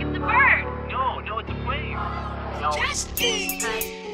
It's a bird. No, it's a plane. No. Justin.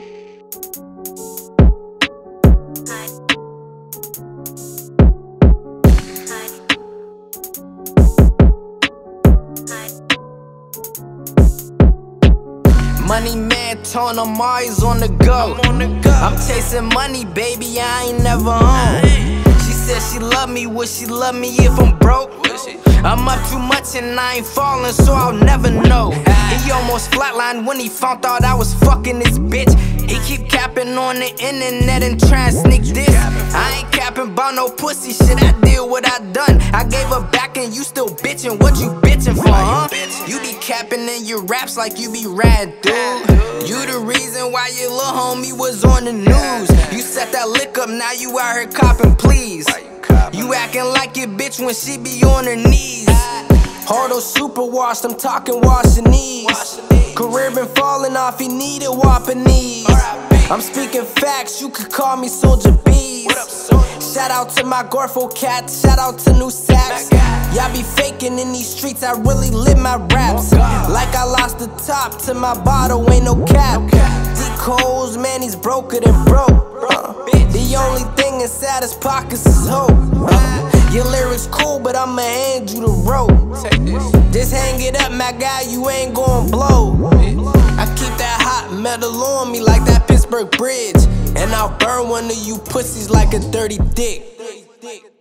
Money man, torn, I'm always on the go. I'm chasing money, baby, I ain't never home. She said she love me, would she love me if I'm broke? I'm up too much and I ain't falling, so I'll never know. He almost flatlined when he found out I was fucking this bitch. He keep capping on the internet and trying to sneak this. I ain't capping about no pussy shit, I did what I done. I gave her back and you still bitching, what you bitching for, huh? You be capping in your raps like you be rad, dude. You the reason why your little homie was on the news. You set that lick up, now you out here copping, please. You acting like your bitch when she be on her knees. Hardo super washed, I'm talking washing knees. Career been falling off, he needed whopping knees. I'm speaking facts, you could call me Soldier Bees. Shout out to my Gorfo cat, shout out to New Saps. Y'all be faking in these streets, I really live my raps. Like I lost the top to my bottle, ain't no cap. D-Coles, man, he's broker than broke. The only thing inside his pockets is hope. Your lyrics cool, but I'ma hand you the rope. Just hang it up, my guy, you ain't gon' blow. I keep that hot metal on me like that Pittsburgh Bridge. And I'll burn one of you pussies like a dirty dick.